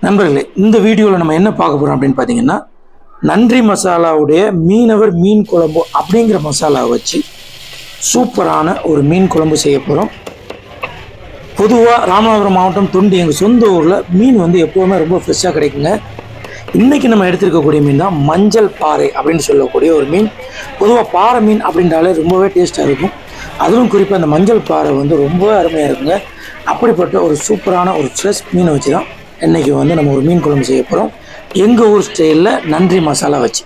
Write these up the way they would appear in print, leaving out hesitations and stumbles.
நண்பர்களே, இந்த வீடியோவில் நம்ம என்ன பார்க்க போகிறோம் அப்படின்னு பார்த்தீங்கன்னா, நன்றி மசாலாவுடைய மீனவர் மீன் குழம்பு அப்படிங்கிற மசாலாவை வச்சு சூப்பரான ஒரு மீன் குழம்பு செய்ய போகிறோம். பொதுவாக ராமநாதபுரம் மாவட்டம் தொண்டி எங்கள் சொந்த ஊரில் மீன் எப்போவுமே ரொம்ப ஃப்ரெஷ்ஷாக கிடைக்குங்க. இன்றைக்கி நம்ம எடுத்துருக்கக்கூடிய மீன் தான் மஞ்சள் பாறை அப்படின்னு சொல்லக்கூடிய ஒரு மீன். பொதுவாக பாறை மீன் அப்படின்றாலே ரொம்பவே டேஸ்ட்டாக இருக்கும். அதுவும் குறிப்பாக அந்த மஞ்சள் பாறை ரொம்பவே அருமையாக இருக்குங்க. அப்படிப்பட்ட ஒரு சூப்பரான ஒரு ஃப்ரெஷ் மீனை வச்சு தான் இன்றைக்கி நம்ம ஒரு மீன் குழம்பு செய்ய போகிறோம். எங்கள் ஊர் ஸ்டைலில் நன்றி மசாலா வச்சு.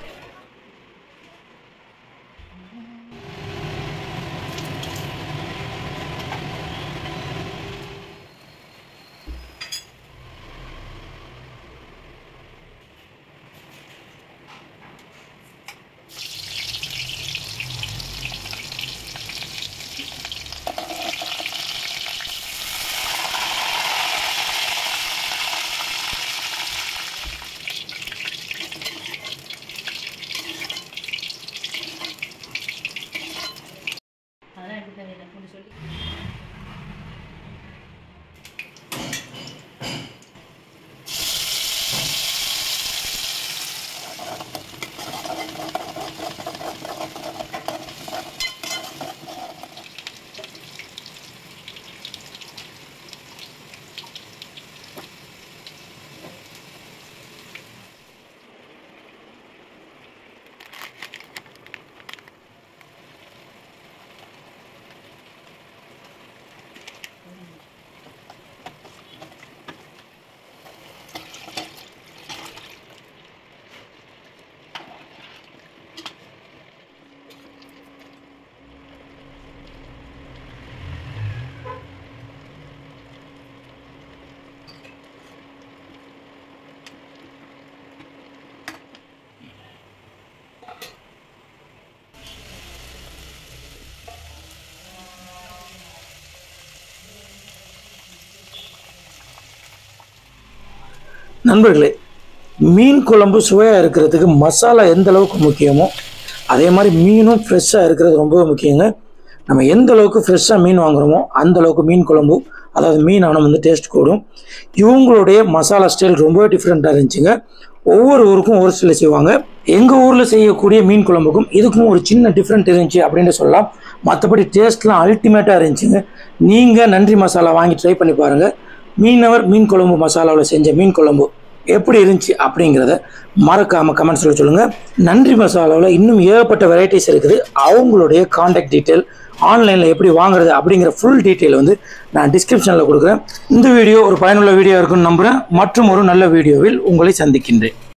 நண்பர்களே, மீன் குழம்பு சுவையாக இருக்கிறதுக்கு மசாலா எந்த அளவுக்கு முக்கியமோ அதே மாதிரி மீனும் ஃப்ரெஷ்ஷாக இருக்கிறது ரொம்பவே முக்கியங்க. நம்ம எந்த அளவுக்கு ஃப்ரெஷ்ஷாக மீன் வாங்குகிறோமோ அந்த அளவுக்கு மீன் குழம்பு, அதாவது மீன் ஆனால் டேஸ்ட் கூடும். இவங்களுடைய மசாலா ஸ்டைல் ரொம்பவே டிஃப்ரெண்ட்டாக இருந்துச்சுங்க. ஒவ்வொரு ஊருக்கும் ஒரு ஸ்டைலில் செய்வாங்க. எங்கள் ஊரில் செய்யக்கூடிய மீன் குழம்புக்கும் இதுக்கும் ஒரு சின்ன டிஃப்ரெண்ட் இருந்துச்சு அப்படின்னு சொல்லலாம். மற்றபடி டேஸ்ட்லாம் அல்டிமேட்டாக இருந்துச்சுங்க. நீங்கள் நன்றி மசாலா வாங்கி ட்ரை பண்ணி பாருங்கள். மீனவர் மீன் குழம்பு மசாலாவில் செஞ்ச மீன் குழம்பு எப்படி இருந்துச்சு அப்படிங்கிறத மறக்காமல் கமெண்ட்ஸில் சொல்லுங்கள். நன்றி மசாலாவில் இன்னும் ஏகப்பட்ட வெரைட்டிஸ் இருக்குது. அவங்களுடைய கான்டாக்ட் டீட்டெயில், ஆன்லைனில் எப்படி வாங்குறது அப்படிங்கிற ஃபுல் டீட்டெயில் நான் டிஸ்கிரிப்ஷனில் கொடுக்குறேன். இந்த வீடியோ ஒரு பயனுள்ள வீடியோ இருக்குன்னு நம்புகிறேன். மற்றும் ஒரு நல்ல வீடியோவில் உங்களை சந்திக்கின்றேன்.